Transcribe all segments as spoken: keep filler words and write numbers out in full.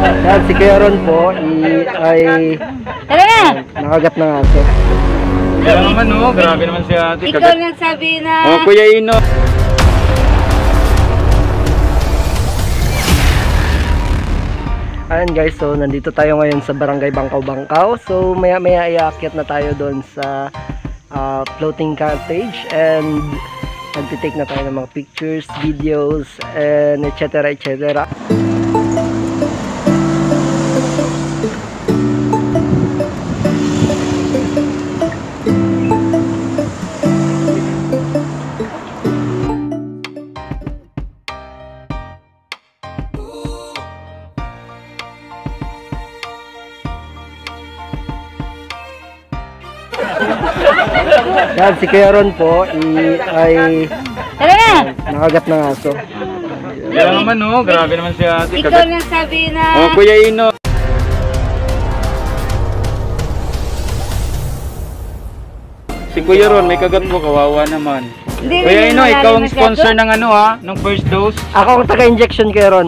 Yan, si Kuya Ron po i, ay uh, nakagat ng aso. Kaya naman no, grabe naman si ate. Ikaw kagat... nagsabi na... Oh, Kuya Ino. Ayan guys, so nandito tayo ngayon sa Barangay Bangkaw-Bangkaw. So maya maya iakyat na tayo doon sa uh, floating cottage and nagtitake na tayo ng mga pictures, videos, and et cetera et cetera. Yan, si Kuya Ron po i, ay uh, nakagat ng aso. Kaya naman no, grabe naman si ate. Ikaw kagat... nagsabi na... Oh, Kuya Ino. Si Kuya Ron, may kagat mo, kawawa naman. Hindi, Kuya hindi, Ino, wala ikaw rin ang sponsor ng ano ha, ng first dose. Ako ang taga-injection, Kuya Ron.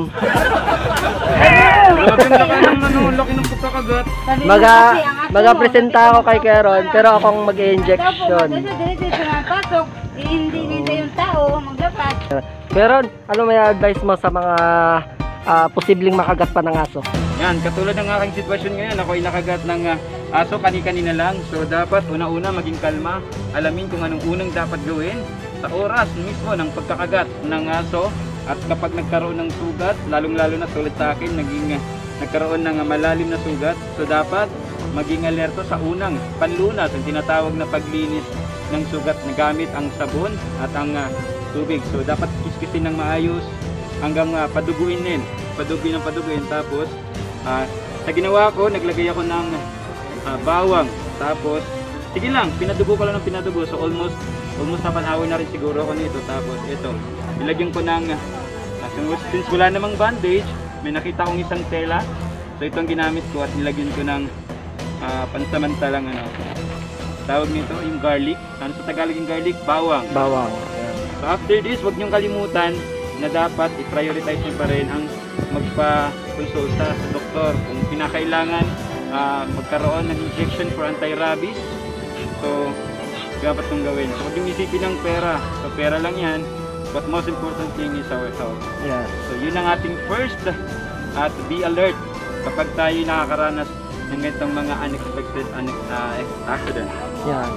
Grabe na ka ng ano, laki ng pagkakagat. Maga, maga-presenta ako kay Kuya Ron, pero akong mag-injection. Dito na pasok, hindi nila yung tao, maglapat. Kuya Ron, ano may advice mo sa mga uh, posibleng makagat pa ng aso? Yan, katulad ng aking sitwasyon ngayon, ako ay nakagat ng uh, aso kani-kanina lang. So dapat una-una maging kalma, alamin kung anong unang dapat gawin sa oras mismo ng pagkakagat ng aso. At kapag nagkaroon ng sugat, lalong-lalo na tulad sa akin, naging uh, nagkaroon ng uh, malalim na sugat, so dapat maging alerto sa unang panlunas, ang tinatawag na paglinis ng sugat na gamit ang sabon at ang uh, tubig. So dapat kiskisin ng maayos hanggang uh, paduguin din, paduguin ng paduguin. Tapos uh, sa ginawa ko, naglagay ako ng uh, bawang, tapos sige lang, pinadugo ko lang ng pinadugo, so almost almost half an hour na rin siguro ako nito. Tapos ito, nilagyan ko ng uh, since wala namang bandage, may nakita kong isang tela, so itong ginamit ko at nilagyan ko ng uh, pansamantalang ano, tawag nito yung garlic. Ano sa Tagalog yung garlic? Bawang. Bawang. So after this, wag niyong kalimutan na dapat i-prioritize niyo pa rin ang magpa-konsulta sa doktor kung pinakailangan uh, magkaroon ng injection for anti-rabies. So dapat kong gawin. So huwag yung isipin ng pera. So pera lang yan. But most important thing is our health. Yeah. So yun ang ating first at be alert kapag tayo nakakaranas ng itong mga unexpected uh, accident. Yeah.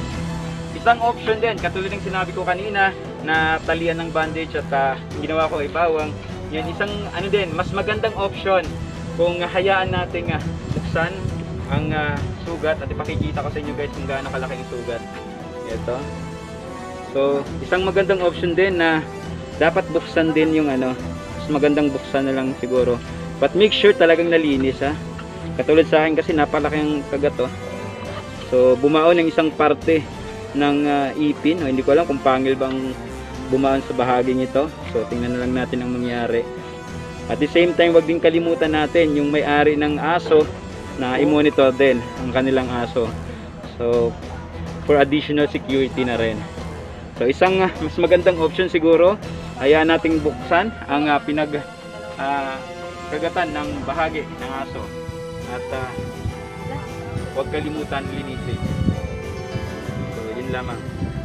Isang option din, katulad ng sinabi ko kanina na talian ng bandage at uh, ginawa ko ay bawang. Yan isang ano din, mas magandang option kung hayaan nating uh, buksan ang uh, sugat at ipakikita ko sa inyo guys kung gaano kalaki ang sugat. Ito. So, isang magandang option din na dapat buksan din yung ano, mas magandang buksan na lang siguro. But make sure talagang nalinis ha. Katulad sa akin kasi napalaki ang kagat to. So, bumaon ng isang parte ng uh, ipin. O, hindi ko alam kung pangil bang bumaon sa bahaging ito. So, tingnan na lang natin ang mangyari. At the same time, wag din kalimutan natin yung may-ari ng aso na i-monitor din ang kanilang aso. So, for additional security na rin. So isang uh, mas magandang option siguro, hayaan nating buksan ang uh, pinag uh, kagatan ng bahagi ng aso at uh, huwag kalimutan linisin. So yun lamang.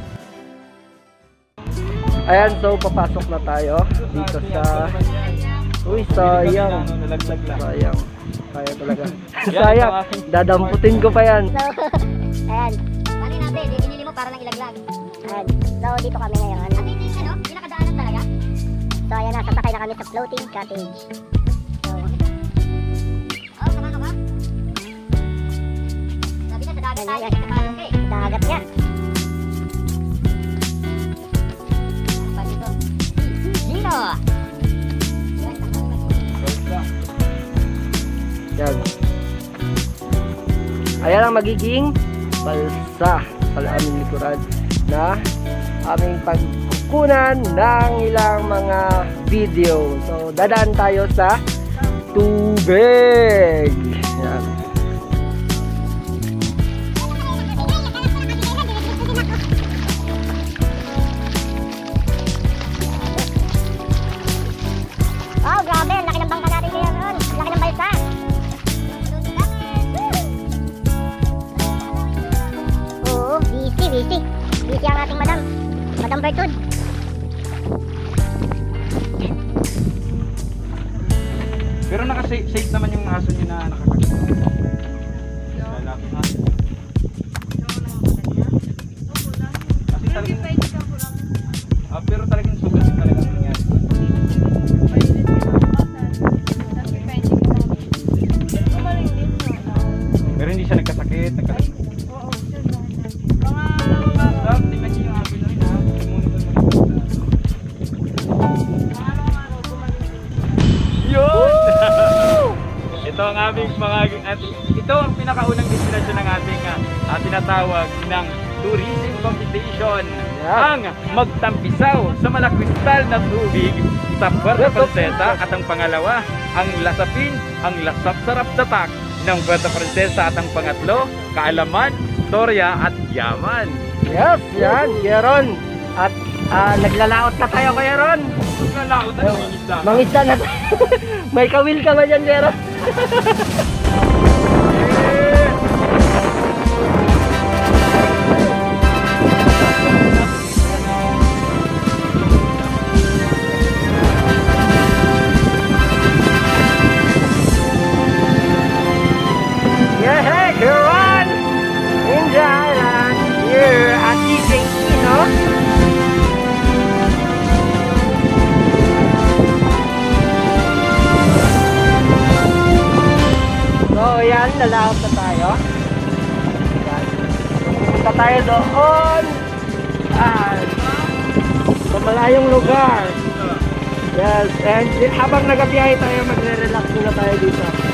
Ayan, so papasok na tayo dito sa... Uy, sayang. Sayang. Sayang talaga. Sayang. Dadamputin ko pa yan. So, ayan. Bali natin, binili mo para nang ilaglag. Ayan. So, dito kami ngayon. At ito yung ano, pinakadaanan talaga. So, ayan na, sasakay na kami sa floating cottage. So, oh, sama ka ba? Sabi na, sa dagat tayo, sa kalong eh. Dagat nga. Apa dito? Dino! Yan. Ayan ang magiging balsa sa aming likuran na aming pagkukunan ng ilang mga video. So, dadaan tayo sa tubig. Yan. Oh, grabe. Laki ng bangka natin ngayon. Laki ng balsa. Bartod. Pero naka-safe naman yung aso niyo na nakakagat. Lalaki ha. Kasi talagang... Ah, pero talagang sugat talagang nangyari. Pero hindi siya nagkasakit, nagkasakit. Stop, tingnan niyo yung aso na rin ha. Monitor mo rin. Yun! Ito ang aming mga... At ito ang pinakaunang destinasyon ng ating uh, tinatawag ng tourism competition. Yeah. Ang magtampisaw sa malakristal na tubig sa Puerto Princesa. At ang pangalawa, ang lasapin, ang lasap-sarap tatak ng Puerto Princesa. At ang pangatlo, kaalaman, storya at yaman. Yes, yan, Kuya Ron. At ah, naglalaot na tayo, Kuya Ron. Nalaot na yung isda. Mangisda na tayo. May kawil ka ba dyan, Kuya Ron? Yeah, hey, Kuya Ron! In the island, here at D J Kino. So, yan, lalaot na tayo. Yan. Punta tayo doon. Ah, sa malayong lugar. Yes, and habang nagabiyahe tayo, magre-relax muna tayo dito.